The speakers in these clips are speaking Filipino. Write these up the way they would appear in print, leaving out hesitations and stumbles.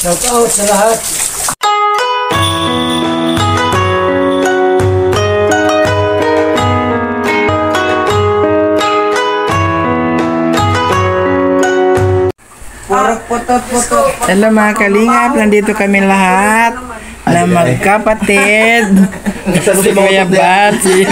Shout out sa lahat. Hello mga kalingap, nandito kami lahat na magkapatid. Si Kuya Bat, si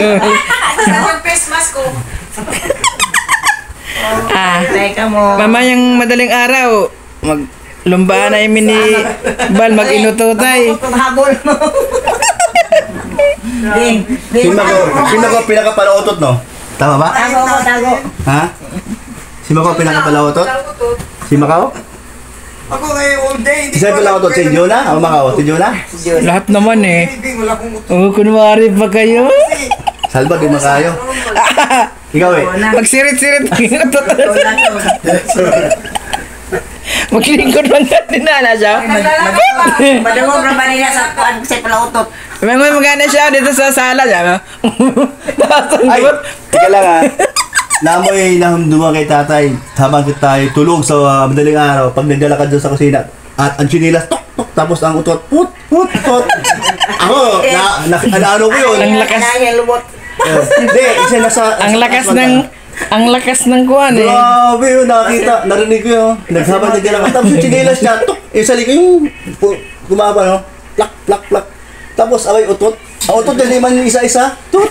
mamayang madaling araw, maglumbaan na yung ni Bal, mag-inututay. Sino ko pinakapalautot, no? Tama ba? Tago. Ha? Sino ko pinakapalautot? Si Macau? Ako ngayon all day. Isa palautot si Jonah? O Macau? Si Jonah? Lahat naman eh. Wala kong utot. Oh, kunwari pa kayo. Salva, di makayo. Ikaw eh. Magsirit-sirit. Maglingkod man natin na siya. Madungog na ba niya sa kuan sa palautot? May magana siya dito sa sala siya. Ay, tika lang ha. Namoy nahamduman kay tatay habang tayo tulog sa madaling araw pag nagdala ka doon sa kusina at ang chinilas tok tok tapos ang utot put ako ano ko yun Ang lakas. hindi isa nasa ang lakas ng kuan eh. Grabe yun, nakita, narinig ko yun. Naghabang nagdala ka tapos yung chinilas niya tok yung sa likod yung gumaba no plak plak plak tapos away utot ang utot na liman yung isa-isa tut.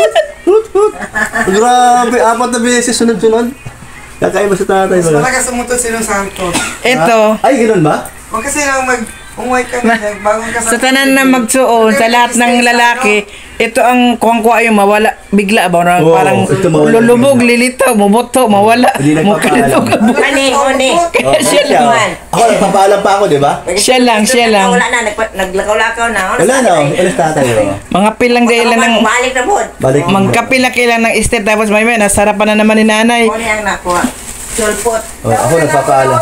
Grabe, 4 na beses sunod-sunod. Kakaiba sa tatay Mas ba? malakas umutot si Nung Santos. Ito. Ay, ganoon ba? Huwag kasi lang umuwi ka na. Bagong ka Sa tanan na magsuon, sa lahat ng lalaki, ito ang kuwang-kuwa yung mawala, bigla ba? Oo, Parang ito mawala lulubog, lilitaw, mumoto, mawala. Hindi nagpapaalam. Huni. Oh, Siya lang. Ako, nagpapaalam pa ako, di ba? Siya lang. Wala na, naglakaw-lakaw na. Wala na, alas tatay. Mga pilang dahilan ng Balik na po. Balik. magkapila kailan ng step tapos may nasarapan na naman ni nanay. Kuni ang nakuha. Sulpot. Oh, ako nagpapaalam.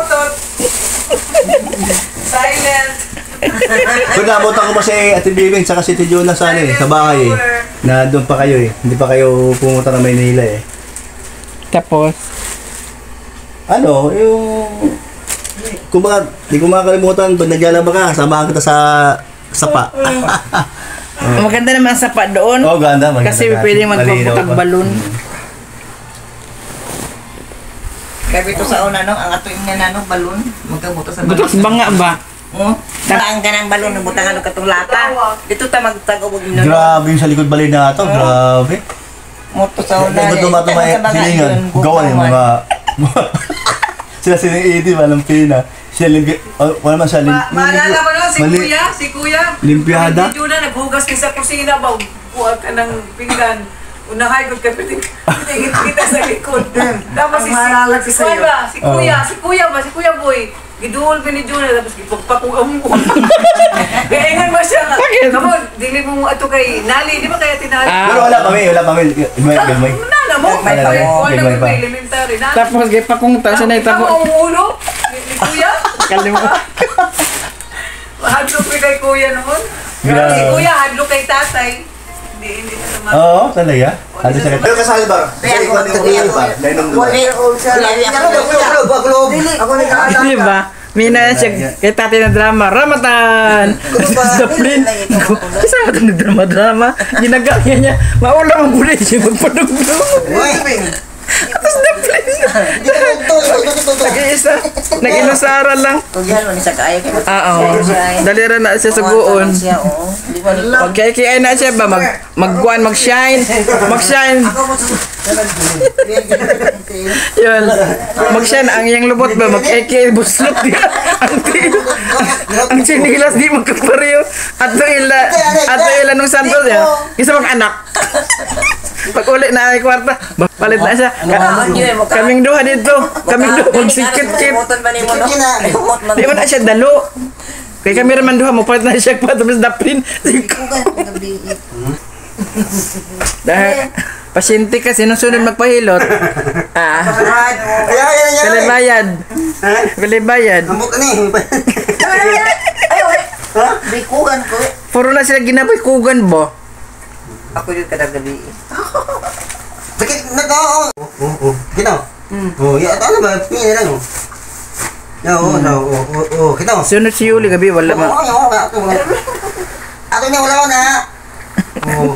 Silent. Kung nabutan ko pa si Ate Bibing saka si Tio Jonah sa sa bahay eh. Na doon pa kayo eh. Hindi pa kayo pumunta ng Maynila eh. Tapos, Ano, yung... di ko makakalimutan, pag naglalaba ka, samahan kita sa sapa. maganda naman sa pa doon. Oh, ganda. Kasi pwedeng magpaputag balon. Kaya ito sa una, no? Ang atuin nga na, no? Balon. Magkabuto sa balon. Butos banga ba? Butaan ka ng balon, butangan ng katong lata. Dito ta magtagubog mo. Grabe yung sa likod balay na ito, grabe. Moto sa una. Ito tumatumay, silingan, gawa yung mga... Sila siling Edie, walang pina. Siya wala man siya Maalala mo no, si Kuya. Limpiada? Hindi na naghugas ka sa kusina ba? Buhat ka ng pinggan. Unahay ko kapitin kita sa likod. Tapos si Kuya boy. Giduol pa ni Juna, tapos ipagpakuam mo. Kaya nga ba siya? Kamu, dili mo ito kay Nali, di ba kaya tinali? Pero wala kami. Gamay. Nana mo, elementary. Tapos pa kung taas na ito. Tama ang ulo ni Kuya. Kalimutan. Hadlo ko kay Kuya noon. Si Kuya, hadlo kay tatay. Hindi na naman. Oo, talaga? Ano siya? Pero kasali ba? Kasi ikaw din yung ba? Nainom ba? Ako nag-aalala. Di ba? Mina siya kay tati na drama. Ramatan! Daplin! Kasi ba itong drama-drama? Ginagaya niya. Maulang ang gulay siya magpadugdog. Tapos daplin na. Nag-iisa. Nag-inusara lang. Yan, wala sa kaya. Oo. Dalira na siya sa guon. Magkaya na siya ba? Mag-guan, mag-shine. Mag-shine. Yun. Mag-shine. Ang iyang lubot ba? Mag-eke. Buslot niya. Ang sinilas di magkapareho. At ila nung santos niya. Isa mag-anak. Pag ulit na ay kwarta, palit na siya. Kaming duha dito. Kaming duha. Magsikit-kit. Di mo na siya dalo. Kaya kami naman duha mo, palit na siya pa. Tapos daplin. Dahil pasyente ka, sinusunod magpahilot. Kalibayad. Kalibayad. Bikugan ko. Puro na sila ginabaykugan ba? Ako yung kadagabi. Sakit na ka. Oo. Ginaw. Oh, ya ano ba? Pina lang. Oo, kita mo. Sunod si Yuli gabi, wala ma. Ako niya wala ko na. Oo.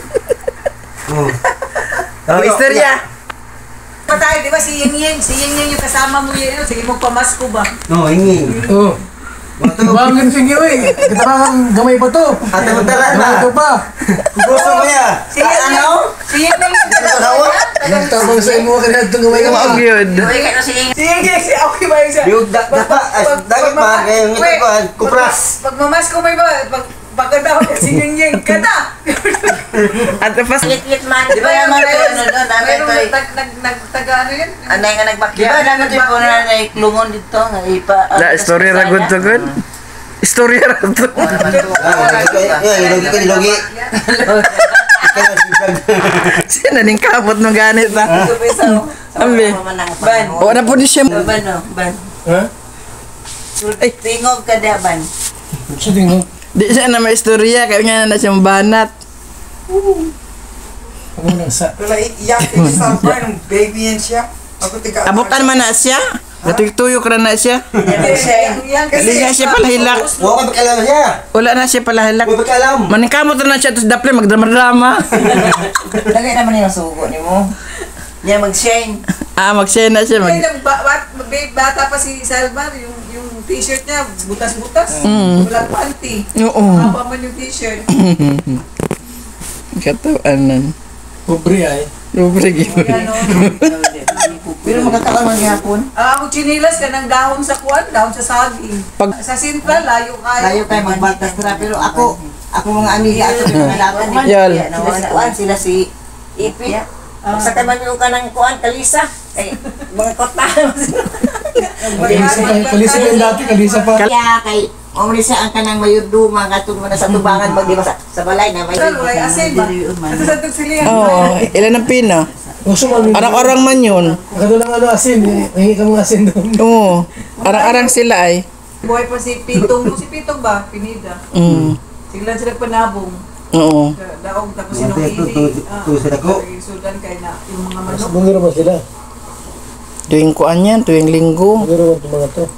Oh, istorya. Patay, di ba si Ying yung kasama mo yun, sige mo pamasko ba? No, hingi. Oo. Bangin sige eh. Kita kang gamay pa to. Ate mo tala na. Ito pa. Gusto mo niya. Si Ying yung Dalawa? Nagtabang sa imo ka na itong gamay ka Ang yun. si Ying, si okay ba yung Yung dapat ba kayong ito kupras. Pag mamasko may ba, pagkatao si Ying kada. At pas Lit man. Di ba yung mga ano doon, nagtaga ano yun? anay nga nagbakya. Di ba naman din po na naiklungon dito nga ipa. la story ra gud to gud. Istorya ra to. Ilogi. Sino ning kamot no ganit na. Ambi. Ban. O na po di siya. Ban no, ban. Ha? Ay, tingog ka da ban. Sa tingog. Di siya na may istorya kaya nga na siyang banat. Ako nang sa. Wala iyak sa parang baby yan siya. Ako tiga. Abutan man na siya. Natuyok ra na siya. Dili nga siya pala hilak. Huwag ka pagkalaman siya. Wala na siya pala hilak. Huwag pagkalam. Maningkamot na siya tos daple magdrama-drama. Lagay naman yung sugo ni mo. Niya mag-shine. Ah, mag-share na siya. Bata pa si Salman, yung t-shirt niya, butas-butas. Mm. Walang panty. Oo. Haba man yung t-shirt. Kataanan. Pobre ay. Pobre gyud. Ano? Pero magkakaroon ng hapon. Ako chinilas ka ng dahon sa kuwan, dahon sa saging. Pag- Sa Central, layo kayo. Layo kayo magbatas na pero ako mga amiga ato mga laban Yal. sila si Kuan, sila si Ipi. Sa kaman yung kanang Kuan, Kalisa. Ay, mga kota. Kalisa pa yung dati, kalisa pa. Kaya kay Omri sa ang kanang mayudo mga katong na sa tubangan pag di ba sa balay na may Wala asin ba? Ito sa tugsilihan. Oo, ilan ang pina? Gusto mo. Arang-arang man yun. Ako lang ano asin. Hingi ka mga asin doon. Oo. Arang-arang sila ay. Buhay pa si Pitong. Si Pitong ba? Pinida. Sila sila panabong. Oo. Daog tapos sinong ili. Sudan kay na yung mga manok. Bungiro ba sila? Tuwing kuan yan, tuwing linggo. Bungiro ba itong mga to?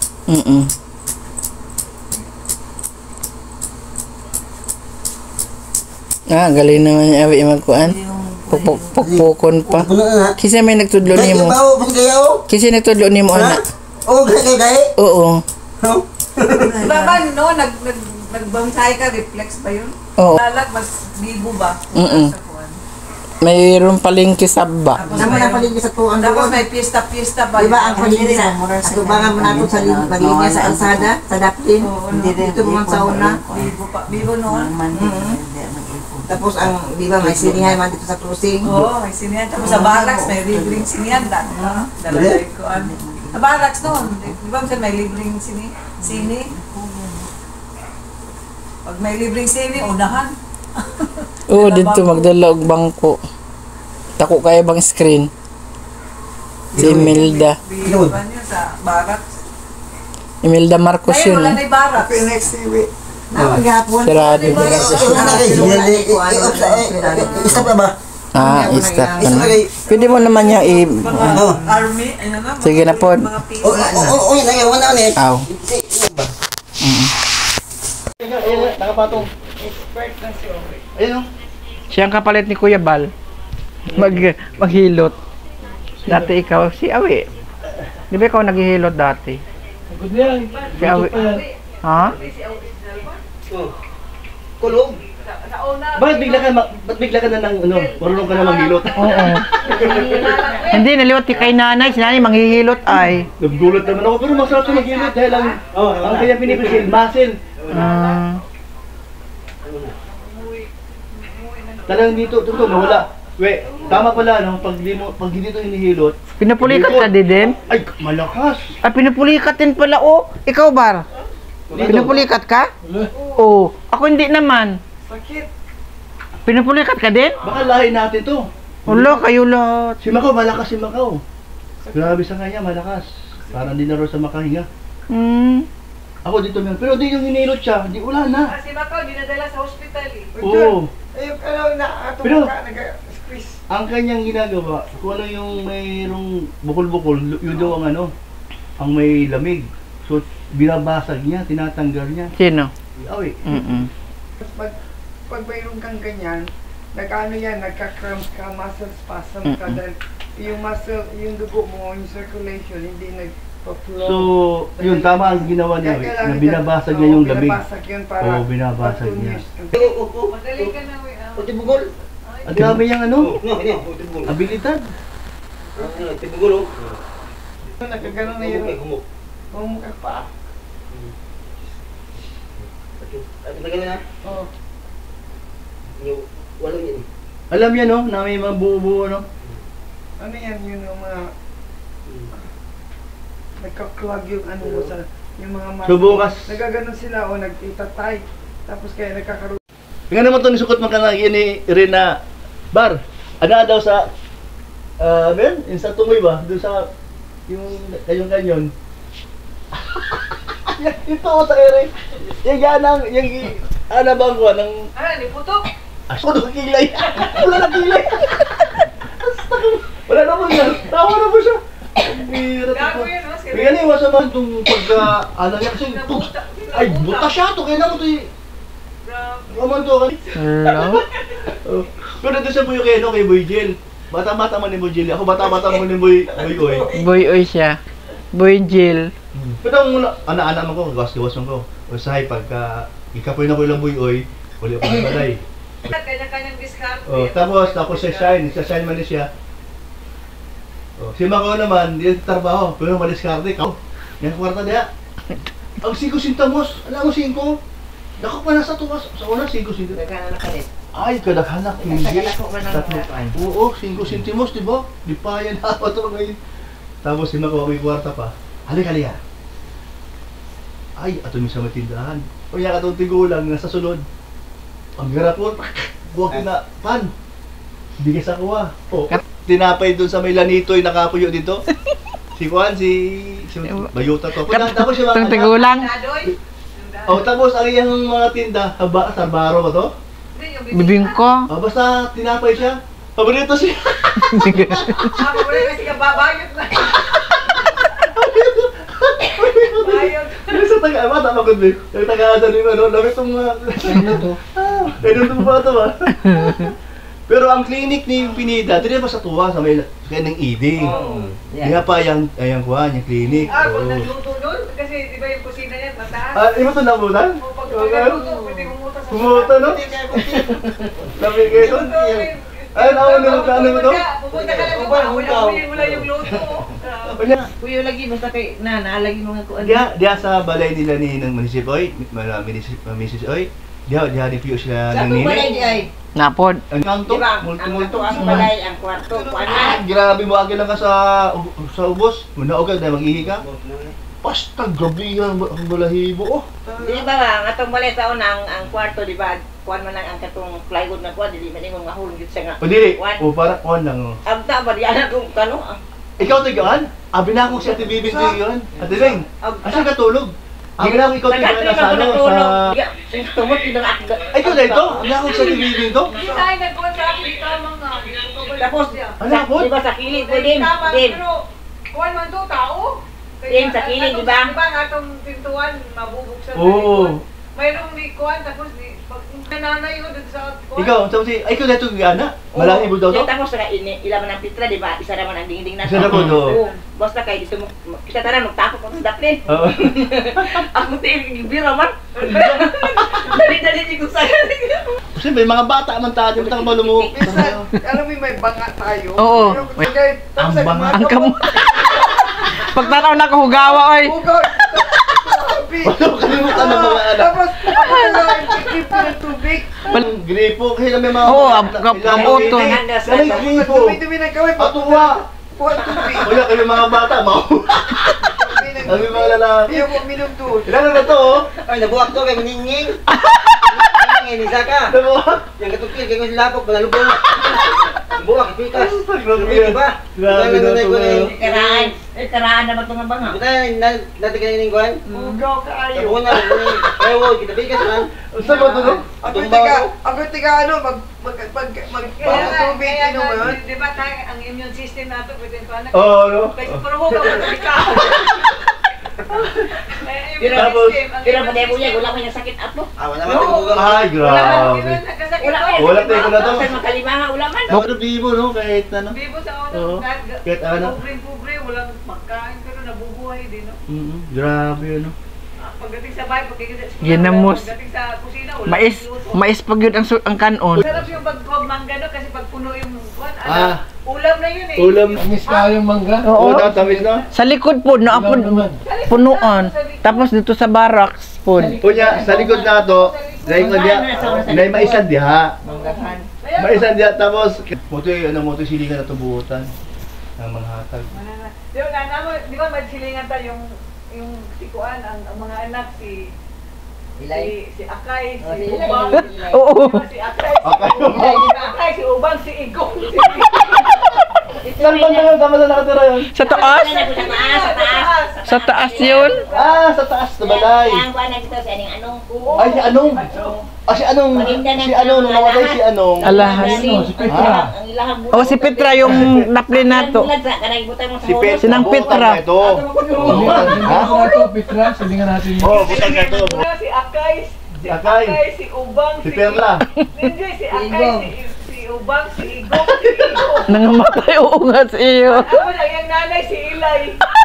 Ah, galing naman yung awi magkuan. Pukpukon pa. Kasi may nagtudlo Kaya nimo. ba ako pagkayaw? Kasi nagtudlo nimo ana. Oo, kaya. Oo. Baba no, nagbansay ka, reflex ba yun? Oo. Lalag, mas bibo ba? Mm-mm. Sa kuwan. Mayroon palengke sabba. Naman ang paligid sa tuan Tapos doon. may piyesta ba? Di ba ang paligid sa tubangan mo nato sa linya sa alsada, sa Daplin. Dito mga sauna. Bibo pa. Bibo noon. Tapos ang, di ba, may sinihan man dito sa cruising. Oo, may sinihan. Tapos sa barracks, may libreng sinihan. Dalagay ko. Sa barracks noon. Di ba may libreng sini? Pag may libreng sini, unahan. Oo, dito magdala og bangko. Tako kaya bang screen. Si Imelda. Bibo ba niya sa barracks? Imelda Marcos Ngayon, yun. wala na yung barracks. Next week. Napaghapon. Sarado. Stop na ba? Ah, stop Isa na. lagi. Pwede mo naman niya i... Mga army, ano na? Sige na po. Mga pisa. Oo, yun lagi. Wala ulit. Aw. Nakapatong. Expert na siya. Ayun o. Siya ang kapalit ni Kuya Bal. Maghilot. Dati ikaw, si Awi. Di ba ikaw naghihilot dati? Good yan. Si Awi. Ha? Kulog. Sa una, Bakit bigla ka na ng marunong ka na maghilot? Oo. Hindi, naliwat kay nanay. Si nanay manghihilot ay. Nagulat naman ako, pero masarap sa maghilot dahil ang kanya pinipisil, muscle. Talagang dito, mawala. We, tama pala, no? Pag hindi ito hinihilot, Pinupulikat ka din? ay, malakas. Ah, pinupulikat din pala. Oh, ikaw bar. Pinupulikat ka? Oo. Ako hindi naman. sakit. Pinupulikat ka din? Baka lahi natin to. Wala, kayo lahat. Si Macau, malakas si Macau. Grabe sa kanya, malakas. Parang di na rin sa makahinga. Ako dito meron. Pero di yung hinilot siya, di wala na. Kasi Macau, dinadala sa hospital eh. Oo. Ayun, ano na, Pero- ka, nag-squeeze. Ang kanyang ginagawa, kung ano yung mayroong bukol-bukol, yun daw ang ang may lamig. So, binabasag niya, tinatanggal niya. Sino? Ay, Pag mayroon kang ganyan, nag-ano yan, nagka-cramp ka, muscle spasm ka, dahil yung muscle, yung dugo mo, yung circulation, hindi nagpa-flow. so, yun, tama ang ginawa niya, na binabasag niya yung lamig. Binabasag yun para Oo, binabasag niya. Madali ka na, we. Utibugol. Ang grabe yung ano, Utibugol. abilidad. Utibugol. Nagkaganon na yun. Mamukha pa. At nagano na? Oo. Yung walo yan. Alam niya, no, na may mga buo-buo, no? Ano yan, yun yung mga... Nagka-clog yung ano mo sa... Yung mga muscle. So, bukas. Nagaganon sila o nag-itatay. Tapos kaya nagkakaroon. Nga naman ito ni sukot makanang ni Rina Bar. Ano daw sa men, in sa tumoy ba? Doon sa yung kanyon. Ito sa ere. Yung ganang yung ana bang ko ng Ni putok. aso do kilay. Wala na kilay. Wala na mo siya. Tawa na mo siya. Bira Gago to. yun, no? Kaya ni wasa man tong pagka ano niya kasi ay buta siya to kaya na mo to. Kaman to kan. Hello? Pero doon sa Buyo kay Boy Jill. Bata-bata man ni Boy Jill. Ako bata-bata mo ni Boy Oy. Boy Oy siya. Boy Jill. Pero ang ana-ana man ko, gawas-gawas man ko. Usahay pagka ikapoy na ko ilang Boy Oy, uli ako ng balay. Kanya-kanyang discount. Tapos sa shine man ni siya. Si Mako naman, di trabaho, pero maliskarte ka. Yan kwarta diha. Ang 5 sintamos, alam mo 5? Dako pa na sa tuwas. Sa una 5 sintamos. Nagkana na ka rin. Ay, kadaghanak hindi. Nagkana ko man ang Tatlo. Oo, 5 sentimos, di ba? Di pa yan ako ito ngayon. Tapos si Mako may kwarta pa. Halika. Ay, ato mi sa matindahan. O yan katong tigulang nasa sulod. Ang garapon. Buwag na pan. Bigay sa kuha. Oh, tinapay doon sa may lanitoy nakapuyo dito. Si Juan, si Bayuta to. Tapos yung Itong mga tigulang. Dadoy. oh, tapos ang iyang mga tinda, Sarbaro ba to? Bibingko. Oh, basta tinapay siya. Paborito siya. Wala kasi ka babayot na. Bayot. Yung sa taga-ama, tama ko din. Yung taga-asa din, lami itong mga... Ano to? Ganun ba ito ba? Pero ang clinic ni Pinida, dito ba sa tuwa, sa may kaya ng iding. Kaya pa yung kuha, yung clinic. Pag nagluto nun, kasi di ba yung kusina yan, mataas. Ano mo ito nabutan? Pag nagluto, pwede kumuta sa Pumuta, no? Labi kayo doon? Ay, ano mo to? Pupunta ka lang doon, wala yung luto. Kuya lagi, basta kay naalagi mga kuan. Diya sa balay nila ni ng Munisip Oy, Mrs. Oy, diya di piyo sila Sa ng kung balay nini. di ay. Napod. Ang kanto, Di ba? multo-multo. Ang balay, ang kwarto, kuanan. Grabe mo agad lang ka sa ubos. Muna o dahil mag-ihi ka. Basta grabe yan, ang balahibo. Oh. Di ba ang atong balay sa una ang kwarto di ba? Kuan man lang ang katong plywood na kuan dili man ingon nga hulog gyud siya nga. O dili, Kuan. o parang on lang. Oh. Abta ba di ana kung kano? Ikaw tigaan? Abi na akong si Ate Bibing tigaan. Ate Bing, asan ka tulog? Abi na akong ikaw tigaan na sa ano, sa... tumot ilang akda. Ay, ito na ito? Abi na akong si Ate Bibing to? Hindi tayo nagkuhan sa akin, tamang nga. Tapos Ano po? di ba sa kilid po din? Din. Pero, kuhan man to, tao. Din, sa kilid, di ba? Di ba nga itong pintuan, mabubuksan na Oo. likod. Mayroong di kuhan, tapos di, pag nanay ko dito sa kuhan. Ikaw, sabi si, ay ikaw na ito gana? Malahibo daw to? Tapos saka ilaman ng pitra di ba? Isa naman ang dingding na. Isa naman, oo. Oo. Basta kay dito mo kita tanan magtapok ko sa daplin. Oo. Ako tingin bira man. Dali di ko sa. Kasi may mga bata man tayo, di ba tayo malumuk? Minsan, alam mo may banga tayo. Oo. Tapos Ang banga. Ang kamo. Pagtanaw na ko hugawa oy. Hugaw. Wala kalimutan ng mga anak. Tapos, ako na lang, ikip ng tubig. Ang gripo, kasi na may mga... Oo, Ano kamoto. yung gripo? Dumi-dumi ng kawin. Patuwa! Kuha tubig. Wala kayo mga bata, mau. Kami mga lalaki. Ayaw ko minom doon. Ilan na to, oh? Ay, nabuak to kay maningning. Maningning, isa ka. Nabuhat. Yang katukil kay kung silapok, panalubong. Buak, ipikas. Grabe Di ba? Grabe na to. Karaan na magtungan ba nga? Buta, natin ka nining kuhan. Hugaw ka Sa ayaw. buwan na, ayaw, kita pikas man. Saan ba ito, no? Ako tiga ano, tubig, inom mo yun. Di ba tayo, ang immune system natin, pwede ko anak. Oo, no? Kasi pero huwag ka, Pero Tapos- pag mo niya, wala man yung sakit apo. Wala man tayo Ay, grabe. Wala man Wala tayo na to. Sa makalimangan, wala man. Ano bibo, no? Kahit ano. Bibo sa Oo. Kahit ano. Pobre, walang pagkain pero nabubuhay din, no? Grabe, ano. Pagdating sa bahay, pagkikita sa Ginamos. pagdating sa kusina, wala Mais pag yun ang kanon. Sarap yung pagkuha mangga, no? Kasi pag puno yung kuwan, Ah. ulam na yun eh. Ulam. Miss ka yung mangga. Oo. Oo, tamis na. Sa likod po, naapod punuan. Tapos dito sa barracks po. Kunya, sa likod na to, dahil ko diya, dahil maisan diha. Manggahan. Maisan diha, tapos, moto silingan na tubutan. Ang mga hatag. Di ba magsilingan tayo yung si Kuan, ang mga anak, si Akay, si Ubang. Oo. Si Akay, si Ubang, si Igong. Saan ba na tama na nakatira yun? Sa taas? Sa taas, sa taas. Sa taas yun? Ah, sa taas na balay. Ang kuha na dito sa aning anong. Ay, si Anong. Ah, si Anong. Si Anong, nung namatay si Anong. Alahas. Si Petra. Ang ilahang buto. Oh, si Petra yung naplin nato. Si Petra. Sinang Petra. Ito. Silingan natin, Petra. Silingan natin yun. Oh, butang na ito. Si Akay, Si Akay. si Ubang, Si Perla. Hindi, si Akay, si Ubang, si Igong, si Igong. Nangamatay oo nga sa iyo. Tapos ang nanay si Ilay.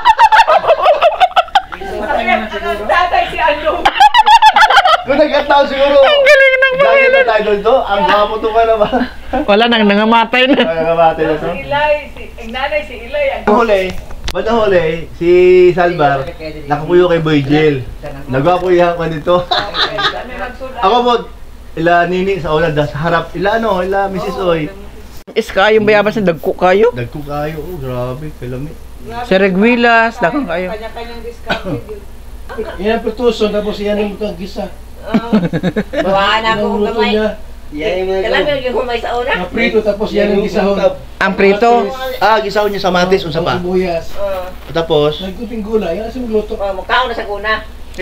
Ang tatay si Anong. Kung nagkataon siguro. Ang galing ng mga na tayo doon to. Ang gamuto ka naman. Wala nang nangamatay na. Ay, nakamatay na to. Si Ilay, ang nanay si Ilay. Huli, si Salvar, nakapuyo kay Boy Jill. Nagwapuyahan ka dito. Ako po, ila nini sa una, sa harap, ila Mrs. Oy. Is kayo bayabas na dagko kayo? Dagko kayo, oh grabe, kalami. Sa Reguilas, dakang kayo. Kanya-kanyang discount yun. Yan ang pituson, tapos yan yung itong gisa. Bawaan ako Yung kung luto gamay. niya. Kailangan yung humay sa una. Naprito, tapos yan yung gisahon. Ang prito. Ah, gisaw niya sa matis, unsa pa. Sibuyas. Tapos, Nagkuting gulay, yan sa magluto. Mukhaon na sa kuna.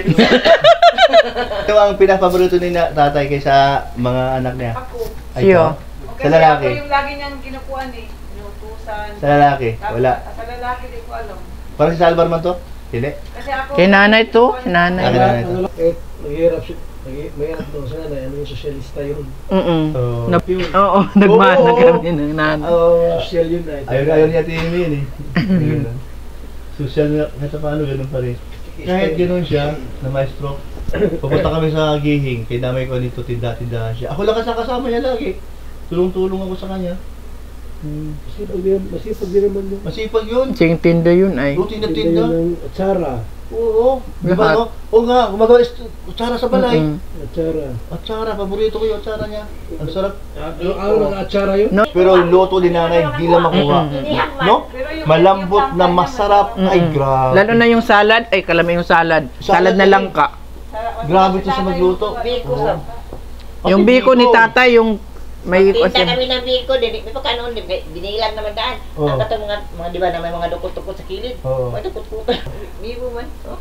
ito ang pinapaborito ni tatay kaysa mga anak niya. Ako. Ay, Siyo. ito? Sa lalaki. Ako yung lagi niyang kinukuhan eh. Inutusan. Sa lalaki, wala. Sa lalaki, di ko alam. Parang si Salvar man to? Hindi. Kasi ako... Kay nanay to, si nanay. Akin na ito. Mahirap siya. Mahirap doon sa nanay. Ano yung sosyalista yun? Oh. Oo, nagmana kami ng nanay. Sosyal yun na. Ayaw niya Timmy yun eh. Ganun. Social na, kahit paano ganun pa rin. Kahit ganun siya, na maestro, pupunta kami sa Gihing, kay damay ko nito, tinda-tindahan siya. Ako lang kasama niya lagi. Tulong-tulong ako sa kanya. Masipag din naman yun. Masipag yun. Sing tinda yun ay. Rutin na tinda. Atsara. Oo. Di ba Lahat. no? Oo nga, gumagawa atsara sa balay. Atsara. Atsara, paborito ko yung atsara niya. Ang sarap. Ano ang atsara yun? No? Pero yung luto ni nanay, di lang makuha. No? Malambot na masarap. Ay, grabe. Lalo na yung salad, ay kalami yung salad. Salad na langka. Grabe to sa magluto. Biko Oo. sa. Yung biko ni tatay, yung may Tinda kami ng biko, di pa kanon, binilang naman daan. Oo. Ang katong mga di ba na may mga dukot-dukot sa kilid. Oo. May dukot-dukot. Bibo man. Oh.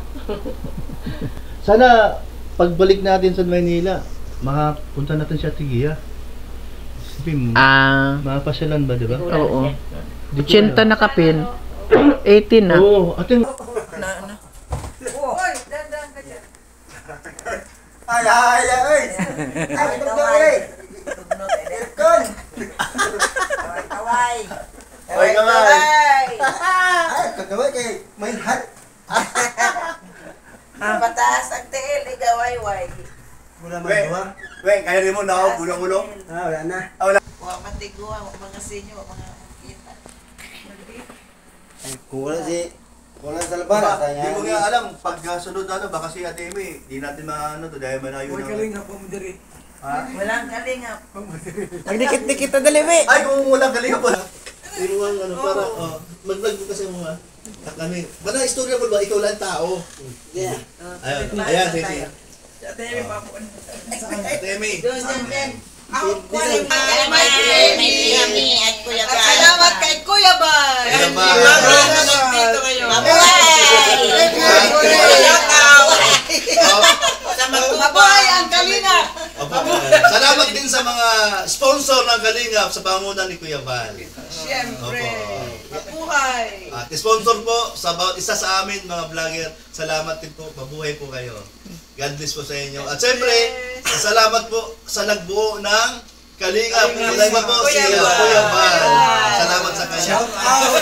Sana pagbalik natin sa Manila, makapunta natin siya Tigiya. Sabi, mapasyalan ba, di ba? Oo. Di ko 80 alam. na kapin. 18 na. Oo, ating Oy, dandan ka dyan. Ay, ay. Ay, tugnog. Kon. Kaway. Oy, kamay. Ay, kaway kay may hat. Pataas ang tiil, igaway-way. Wala man Weng, gawa. Weng, kaya rin mo na ako, gulong-gulong. Wala na. Huwag matigwa, huwag mga sinyo, huwag mga kita. Kung wala sa labas, Hindi mo nga alam, pag sunod na baka si Ate Amy, di natin maano to dahil malayo na. Walang kalingap. Magdikit-dikit na daliwi. Ay, kung walang galing pa. Tinuwang ano, para, mag-vlog mo kasi mga, kami, bana istorya mo ba, ikaw lang tao. Yeah. Ayan, Titi. Ate Amy, papun. Ate Amy. Doon, dyan. Ako po rin May kami at Kuya Bal. Salamat kay Kuya Bal. Kuya Bal. Dito ngayon. Mabuhay ang kalingap. Salamat din sa mga sponsor ng Kalingap sa pangunan ni Kuya Val. Siyempre. Opo. Mabuhay! At sponsor po sa bawat isa sa amin, mga vlogger. Salamat din po. Mabuhay po kayo. God bless po sa inyo. At siyempre, salamat po sa nagbuo ng Kalingap. Salamat po si Kuya Bal. Salamat sa kanya. Shout out!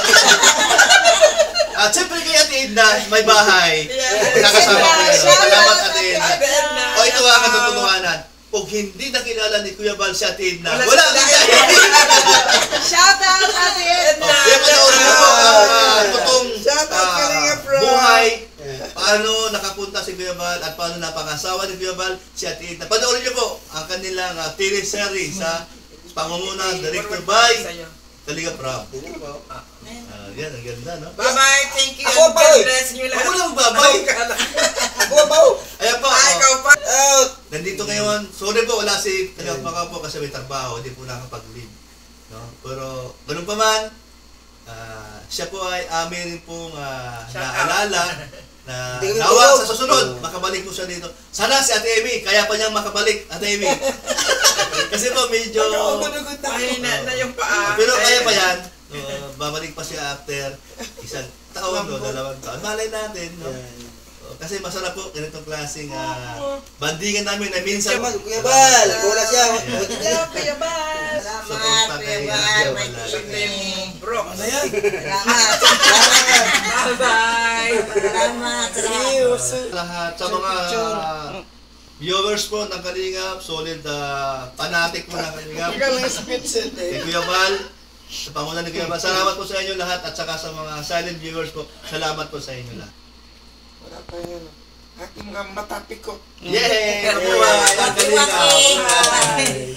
At siyempre kay Ate Edna, may bahay. Nakasama ko yun. Salamat Ate Edna. O ito ang katotohanan. Kung hindi nakilala ni Kuya Bal si Ate Edna, wala na siya. Shout out Ate Edna! Kaya panoorin mo po ang totoong buhay. Paano nakapunta si Kuya Bal at paano napakasawa ni Kuya Bal si Ate Edna. Panoorin niyo po ang kanilang teleseries sa pangunguna, director by Kalingap Rob. Yan, ang ganda, no? Bye-bye! Thank you! Ako pa, God bless niyo lahat! Ako lang babay! Ako ba? Ayan po, Ikaw pa! nandito ngayon. Sorry po, wala si Kalingap Maka po kasi may trabaho, hindi po nakapag-leave. No? Pero, ganun pa man, siya po ay amin pong naalala na nawa sa susunod, makabalik po siya dito. Sana si Ate Amy, kaya pa niyang makabalik, Ate Amy. Kasi po medyo... Ay, na yung paa. Pero kaya pa yan, babalik pa siya after isang taon o 2 taon. Malay natin, no? Kasi masarap po ganitong klaseng bandingan namin na minsan... Kuya Bal, wala siya. Kuya Bal! Salamat, Kuya Bal! May yung bro. Ano yan? Salamat! Bye-bye! Salamat! Lahat sa mga viewers po ng Kalingap, solid fanatic po ng Kalingap. Kay Kuya Bal, sa pangunan ni Kuya Bal, salamat po sa inyo lahat at saka sa mga silent viewers po, salamat po sa inyo lahat. Wala pa yun. Aking matapikot. Yay! Mabuhay ang Kalingap!